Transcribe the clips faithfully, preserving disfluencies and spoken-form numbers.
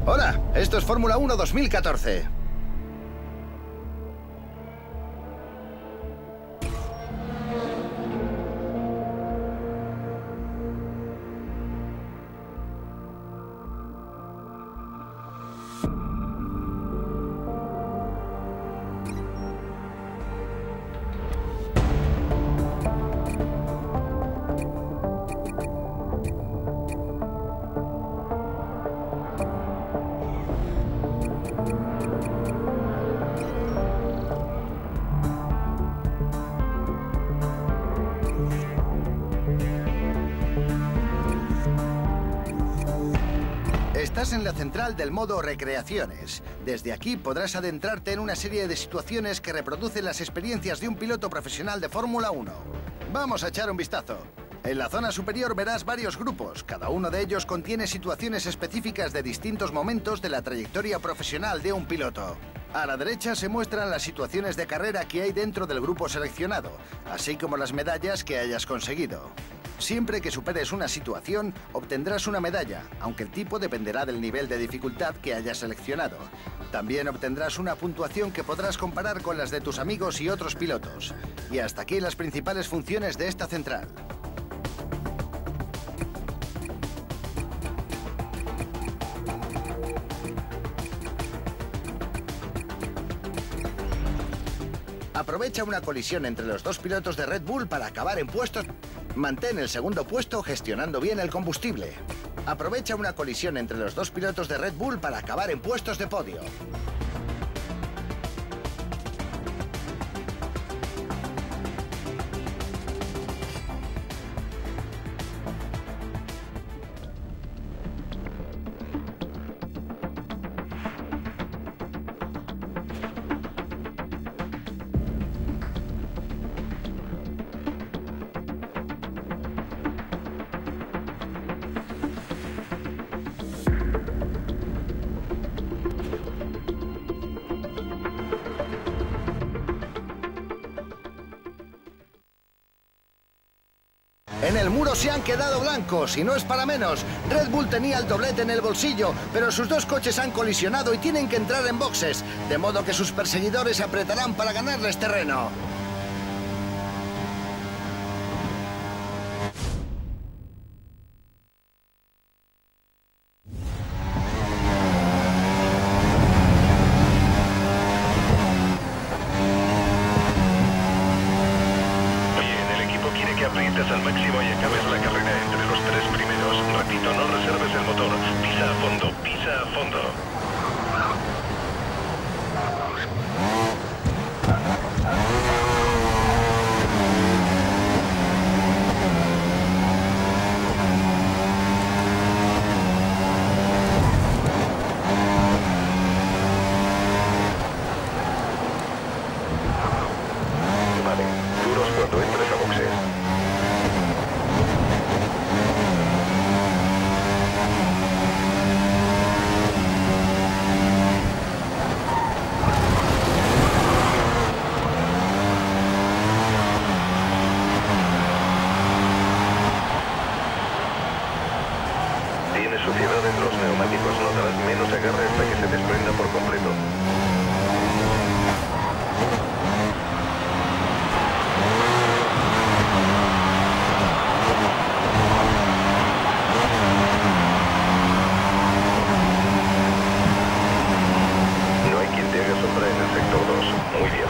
Hola, esto es Fórmula uno dos mil catorce. Estás en la central del modo recreaciones. Desde aquí podrás adentrarte en una serie de situaciones que reproducen las experiencias de un piloto profesional de Fórmula uno. Vamos a echar un vistazo. En la zona superior verás varios grupos. Cada uno de ellos contiene situaciones específicas de distintos momentos de la trayectoria profesional de un piloto. A la derecha se muestran las situaciones de carrera que hay dentro del grupo seleccionado, así como las medallas que hayas conseguido. Siempre que superes una situación, obtendrás una medalla, aunque el tipo dependerá del nivel de dificultad que hayas seleccionado. También obtendrás una puntuación que podrás comparar con las de tus amigos y otros pilotos. Y hasta aquí las principales funciones de esta central. Aprovecha una colisión entre los dos pilotos de Red Bull para acabar en puestos... Mantén el segundo puesto gestionando bien el combustible. Aprovecha una colisión entre los dos pilotos de Red Bull para acabar en puestos de podio. En el muro se han quedado blancos y no es para menos. Red Bull tenía el doblete en el bolsillo, pero sus dos coches han colisionado y tienen que entrar en boxes, de modo que sus perseguidores apretarán para ganarles terreno. Al máximo y acabes la carrera entre los tres primeros. Repito, no reserves el motor. Pisa a fondo, pisa a fondo. Vale, duros cuando entres a boxes. Suciedad en los neumáticos, notarás menos agarre hasta que se desprenda por completo. No hay quien te haga sombra en el sector dos. Muy bien.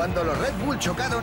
Cuando los Red Bull chocaron...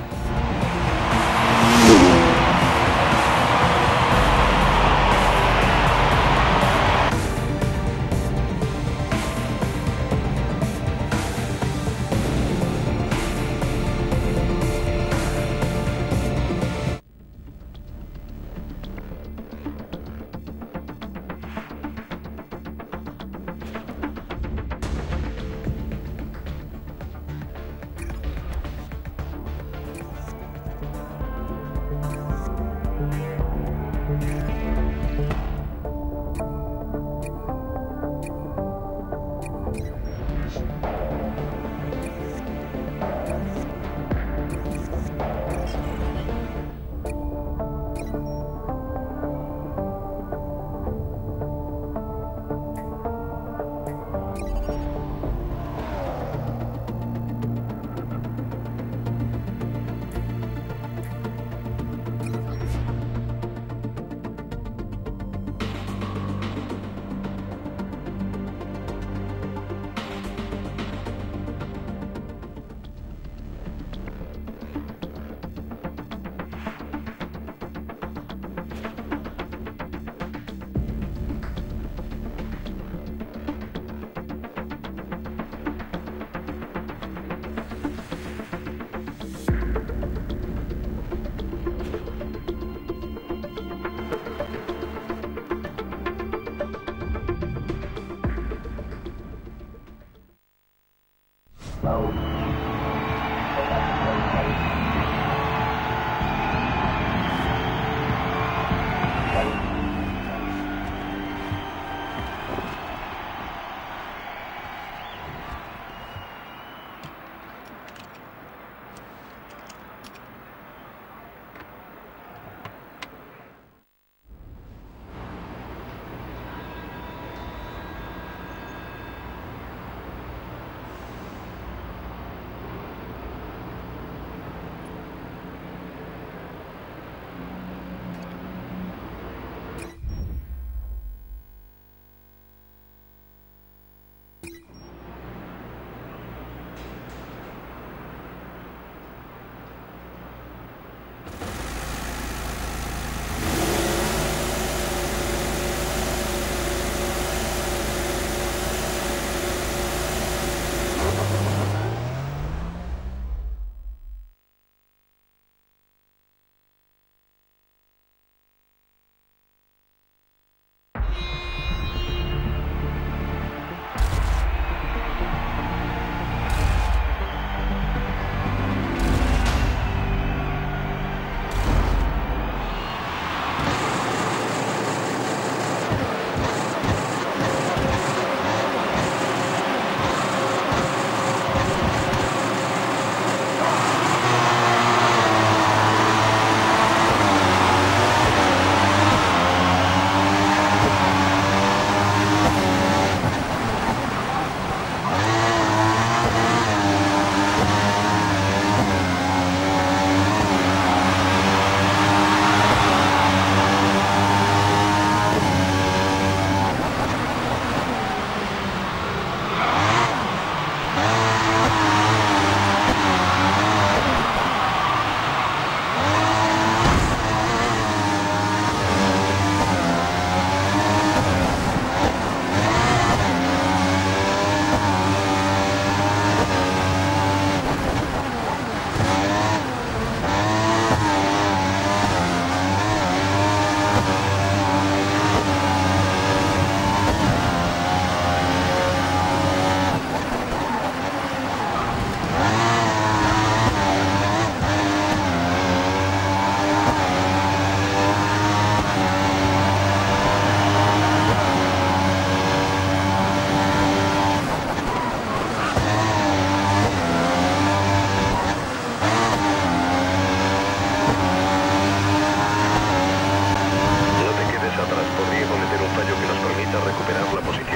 Podría cometer un fallo que nos permita recuperar la posición.